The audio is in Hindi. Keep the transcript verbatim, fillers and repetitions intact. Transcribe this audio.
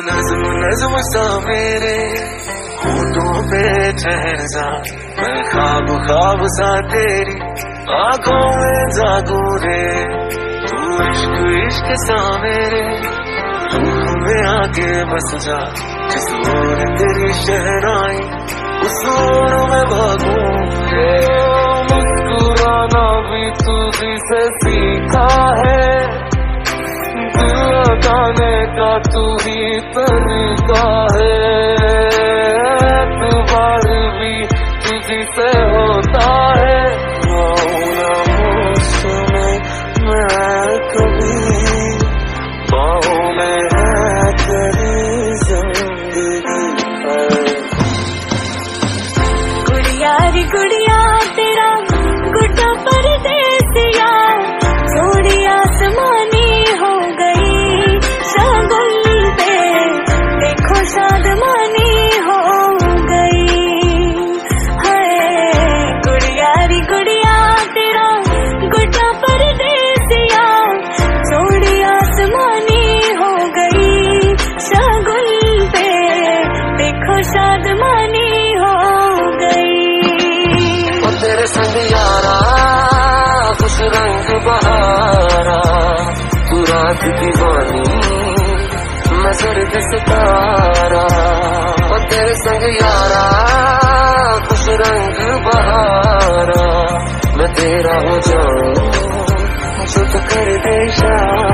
नज़्म नज़्म सा मेरे होठों पे ठहर, मैं ख्वाब ख्वाब सा तेरी आंखों में जागू रे। तू इश्क इश्क सा मेरे रूह में आके बस जा, जिस ओर तेरी शहनाई उस ओर मैं भागूं रे। मुस्कुराना भी तुझी से सीखा है, दिल लगाने का तू ही तरीका है। एतबार भी तुझी से होता है, मौला मुझमें मैं कभी बाहों में है तेरी जिंदगी है। गुड़िया रे गुड़िया तेरा गुड्डा परदेसिया, थोड़ी आसमानी हो गई शगुन पे, देखो शादमानी हो गई है। गुड़िया रे गुड़िया तेरा गुड्डा परदेसिया, थोड़ी आसमानी हो गई शगुन पे, देखो शादमानी हो गई। और तेरे संग यारा खुश रंग बहारा, तू रात दीवानी मैं सर्द सितारा। और तेरे संग यारा खुश रंग बहारा, मैं तेरा हो जाऊं जो तू कर दे इशारा।